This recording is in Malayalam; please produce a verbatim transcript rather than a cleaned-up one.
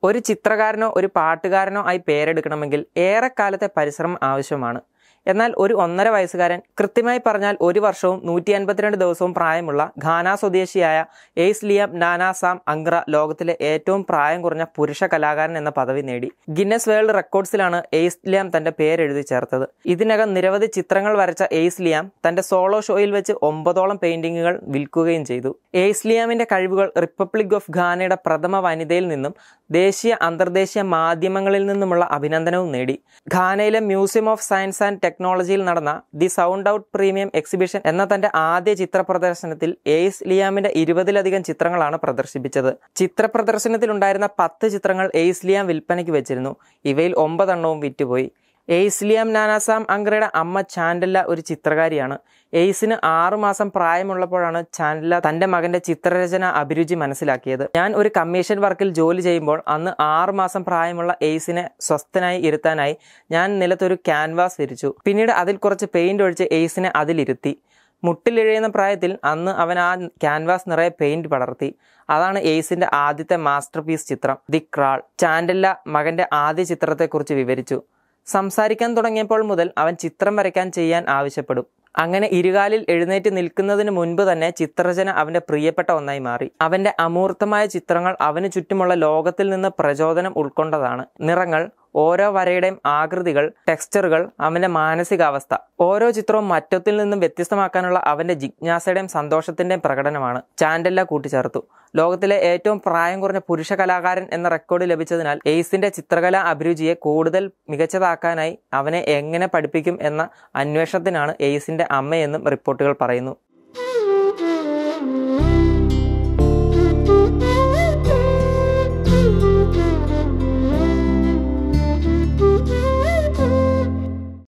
ഒരു ചിത്രകാരനോ ഒരു പാട്ടുകാരനോ ആയി പേരെടുക്കണമെങ്കിൽ ഏറെക്കാലത്തെ പരിശ്രമം ആവശ്യമാണ്. എന്നാൽ ഒരു ഒന്നര വയസ്സുകാരൻ, കൃത്യമായി പറഞ്ഞാൽ ഒരു വർഷവും നൂറ്റി അൻപത്തിരണ്ട് ദിവസവും പ്രായമുള്ള ഘാന സ്വദേശിയായ എയ്സ് ലിയാം നാനാസാം അംഗ്ര ലോകത്തിലെ ഏറ്റവും പ്രായം കുറഞ്ഞ പുരുഷ കലാകാരൻ എന്ന പദവി നേടി. ഗിന്നസ് വേൾഡ് റെക്കോർഡ്സിലാണ് എയ്സ് ലിയാം തന്റെ പേരെഴുതി ചേർത്തത്. ഇതിനകം നിരവധി ചിത്രങ്ങൾ വരച്ച എയ്സ് ലിയാം തന്റെ സോളോ ഷോയിൽ വെച്ച് ഒമ്പതോളം പെയിന്റിങ്ങുകൾ വിൽക്കുകയും ചെയ്തു. എയ്സ് ലിയാമിന്റെ കഴിവുകൾ റിപ്പബ്ലിക് ഓഫ് ഘാനയുടെ പ്രഥമ വനിതയിൽ നിന്നും ദേശീയ അന്തർദേശീയ മാധ്യമങ്ങളിൽ നിന്നുമുള്ള അഭിനന്ദനവും നേടി. ഘാനയിലെ മ്യൂസിയം ഓഫ് സയൻസ് ആൻഡ് ടെക്നോളജിയിൽ നടന്ന the sound out premium exhibition എന്ന തന്റെ ആദ്യ ചിത്ര പ്രദർശനത്തിൽ എയ്സ് ലിയാമിന്റെ ഇരുപതിലധികം ചിത്രങ്ങളാണ് പ്രദർശിപ്പിച്ചത്. ചിത്ര പ്രദർശനത്തിലുണ്ടായിരുന്ന പത്ത് ചിത്രങ്ങൾ എയ്സ് ലിയാം വിൽപ്പനയ്ക്ക് വെച്ചിരുന്നു. ഇവയിൽ ഒമ്പതെണ്ണവും വിറ്റുപോയി. എയ്സ് ലിയാം നാനാസാം അംഗ്രയുടെ അമ്മ ചാൻഡല്ല ഒരു ചിത്രകാരിയാണ്. എയ്സിന് ആറുമാസം പ്രായമുള്ളപ്പോഴാണ് ചാൻഡല തന്റെ മകന്റെ ചിത്രരചന അഭിരുചി മനസ്സിലാക്കിയത്. ഞാൻ ഒരു കമ്മീഷൻ വർക്കിൽ ജോലി ചെയ്യുമ്പോൾ അന്ന് ആറുമാസം പ്രായമുള്ള എയ്സിനെ സ്വസ്ഥനായി ഇരുത്താനായി ഞാൻ നിലത്തൊരു ക്യാൻവാസ് വിരിച്ചു. പിന്നീട് അതിൽ കുറച്ച് പെയിന്റ് ഒഴിച്ച് എയ്സിനെ അതിലിരുത്തി. മുട്ടിലിഴയുന്ന പ്രായത്തിൽ അന്ന് അവൻ ആ ക്യാൻവാസ് നിറയെ പെയിന്റ് പടർത്തി. അതാണ് എയ്സിന്റെ ആദ്യത്തെ മാസ്റ്റർ പീസ് ചിത്രം, ദി ക്രാൾ. ചാൻഡല മകന്റെ ആദ്യ ചിത്രത്തെക്കുറിച്ച് വിവരിച്ചു. സംസാരിക്കാൻ തുടങ്ങിയപ്പോൾ മുതൽ അവൻ ചിത്രം വരയ്ക്കാൻ ചെയ്യാൻ ആവശ്യപ്പെടും. അങ്ങനെ ഇരുകാലിൽ എഴുന്നേറ്റ് നിൽക്കുന്നതിന് മുൻപ് തന്നെ ചിത്രരചന അവന്റെ പ്രിയപ്പെട്ട ഒന്നായി മാറി. അവന്റെ അമൂർത്തമായ ചിത്രങ്ങൾ അവന് ചുറ്റുമുള്ള ലോകത്തിൽ നിന്ന് പ്രചോദനം ഉൾക്കൊണ്ടതാണ്. നിറങ്ങൾ, ഓരോ വരയുടെയും ആകൃതികൾ, ടെക്സ്ചറുകൾ അവന്റെ മാനസികാവസ്ഥ, ഓരോ ചിത്രവും മറ്റൊത്തിൽ നിന്നും വ്യത്യസ്തമാക്കാനുള്ള അവന്റെ ജിജ്ഞാസയുടെയും സന്തോഷത്തിന്റെയും പ്രകടനമാണ്. ചാൻഡല്ല കൂട്ടിച്ചേർത്തു. ലോകത്തിലെ ഏറ്റവും പ്രായം കുറഞ്ഞ പുരുഷ കലാകാരൻ എന്ന റെക്കോർഡ് ലഭിച്ചതിനാൽ എയ്സിന്റെ ചിത്രകലാ അഭിരുചിയെ കൂടുതൽ മികച്ചതാക്കാനായി അവനെ എങ്ങനെ പഠിപ്പിക്കും എന്ന അന്വേഷണത്തിനാണ് എയ്സിന്റെ അമ്മയെന്നും റിപ്പോർട്ടുകൾ പറയുന്നു.